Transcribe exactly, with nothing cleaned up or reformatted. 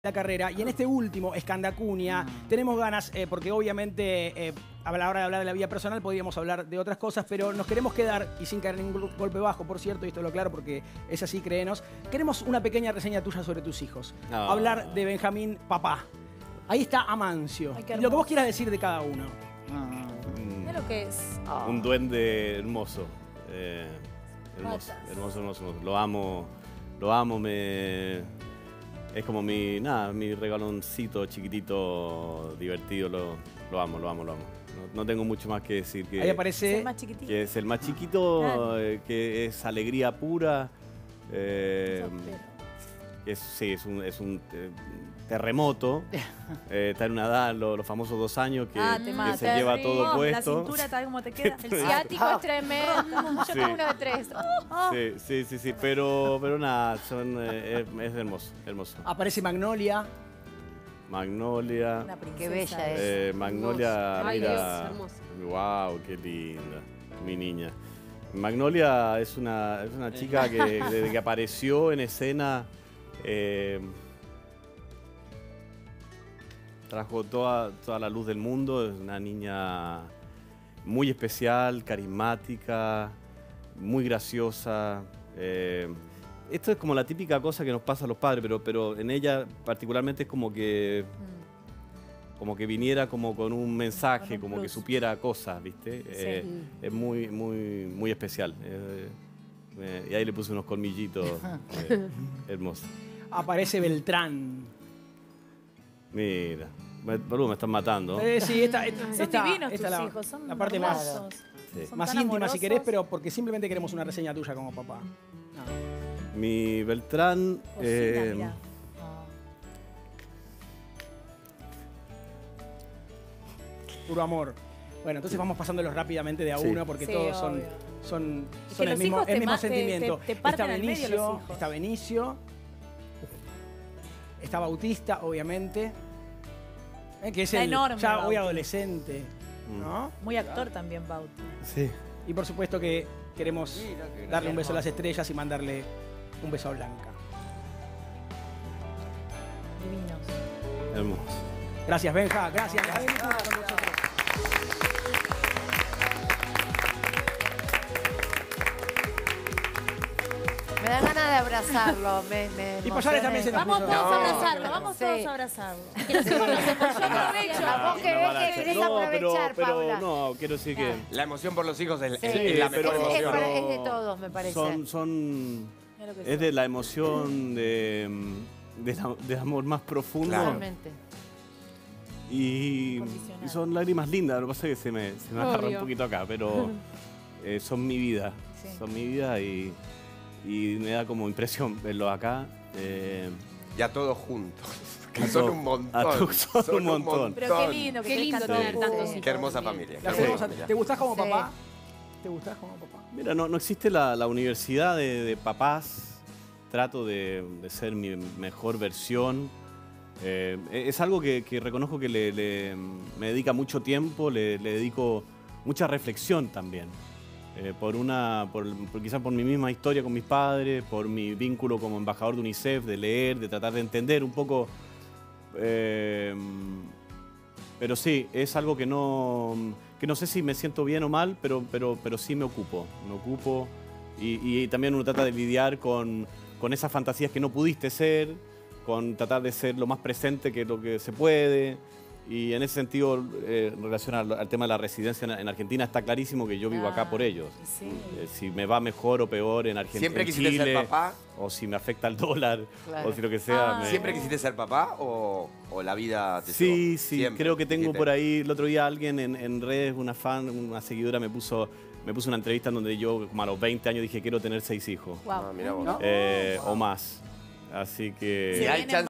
la carrera, y en este último, Escandacunia, mm. tenemos ganas, eh, porque obviamente eh, a la hora de hablar de la vida personal podríamos hablar de otras cosas, pero nos queremos quedar, y sin caer en ningún golpe bajo, por cierto, y esto lo aclaro porque es así, créenos, queremos una pequeña reseña tuya sobre tus hijos. Oh. Hablar de Benjamín, papá. Ahí está Amancio. Ay, y lo que vos quieras decir de cada uno. Mm. ¿Qué es lo que es? Oh. Un duende hermoso. Eh, hermoso, hermoso, hermoso, hermoso. Lo amo, lo amo, me... Es como mi, nada, mi regaloncito chiquitito, divertido, lo, lo amo, lo amo, lo amo. No, no tengo mucho más que decir. Que, ahí aparece... ¿Es el más chiquitito? Que es el más chiquito, ah. eh, que es alegría pura. Eh, es, sí, es un, es un eh, terremoto. Eh, está en una edad, lo, los famosos dos años, que, ah, te que se lleva todo puesto. La cintura tal como te queda. El ciático es tremendo. Yo sí. tengo uno de tres. Oh, oh. Sí, sí, sí, sí, pero, pero nada, son, eh, es, es hermoso, hermoso. Aparece Magnolia. Magnolia. Qué bella es. Eh, Magnolia, Ay, mira. Dios, wow, qué linda, mi niña. Magnolia es una, es una chica que desde que apareció en escena eh, trajo toda, toda la luz del mundo. Es una niña muy especial, carismática, muy graciosa. Eh, esto es como la típica cosa que nos pasa a los padres, pero, pero en ella particularmente es como que, mm. como que viniera como con un mensaje, con un como plus. Que supiera cosas, ¿viste? Sí. Eh, es muy, muy, muy especial. Eh, eh, y ahí le puse unos colmillitos eh, hermosos. Aparece Beltrán. Mira, me, boludo, me están matando. Eh, sí, esta, esta, son esta, divinos esta tus la, hijos, son la parte más, sí. son más tan íntima amorosos. si querés, pero porque simplemente queremos una reseña tuya como papá. No. Mi Beltrán... Cocina, eh, mirá. Oh. Puro amor. Bueno, entonces vamos pasándolos rápidamente de a sí. uno porque sí, todos obvio. son, son, es son que el mismo, el mismo te, sentimiento. Te, te está Benicio, Benicio, está Benicio, está Bautista, obviamente, eh, que es está el enorme, ya Bauti. hoy adolescente, ¿no? Muy actor también, Bauti. Sí. Y por supuesto que queremos darle un beso a las estrellas y mandarle un beso a Blanca. Divinos. Hermoso. Gracias, Benja. Gracias. Con nosotros. Me da ganas de abrazarlo. Me, me y Payales también se nos Vamos puso. todos No. a abrazarlo, vamos Sí. todos a abrazarlo. Yo aprovecho. A vos que ves que querés no, aprovechar, pero, Paula. pero no, quiero decir que... La emoción por los hijos es, Sí, es- es la pero- mejor es, es emoción. para- es de todos, me parece. Son, son, Mira lo que es son. de la emoción de, de, la- de amor más profundo. Claro. Totalmente. Y, Incondicional. y son lágrimas lindas. Lo que pasa es que se me, se me agarra Obvio. un poquito acá, pero eh, son mi vida. Sí. Son mi vida y, y me da como impresión verlos acá. Eh, Ya todos juntos. Que A son to- un montón. a to- son un montón. Pero qué lindo que Qué lindo crezcan tener todos tantos juntos. hijos. Qué hermosa familia. La Qué queremos hermosa a- familia. ¿Te gustás como Sí. papá? ¿Te gustás como papá? Mira, no, no existe la, la universidad de, de papás. Trato de, de ser mi mejor versión. Eh, es algo que, que reconozco que le, le- me dedica mucho tiempo, le, le dedico mucha reflexión también. Eh, por una, por, por- quizás por mi misma historia con mis padres, por mi vínculo como embajador de UNICEF, de leer, de tratar de entender un poco. Eh, pero sí, es algo que no, que no sé si me siento bien o mal, pero, pero, pero sí me ocupo. Me ocupo y, y también uno trata de lidiar con, con esas fantasías que no pudiste ser, con tratar de ser lo más presente que lo que se puede. Y en ese sentido, eh, en relación al, al tema de la residencia en, en Argentina, está clarísimo que yo vivo acá por ellos. Sí. Eh, si me va mejor o peor en Argentina, ¿Siempre en quisiste Chile, ser papá? o si me afecta el dólar, Claro. o si lo que sea. Ah. me- ¿Siempre quisiste ser papá o, o la vida te Sí, llevó? sí, Siempre creo que tengo dijiste. por ahí, el otro día alguien en, en redes, una fan, una seguidora me puso, me puso una entrevista en donde yo como a los veinte años dije quiero tener seis hijos, Wow. Ah, mirá vos. ¿No? eh, o más. Así que... Si hay vienen chance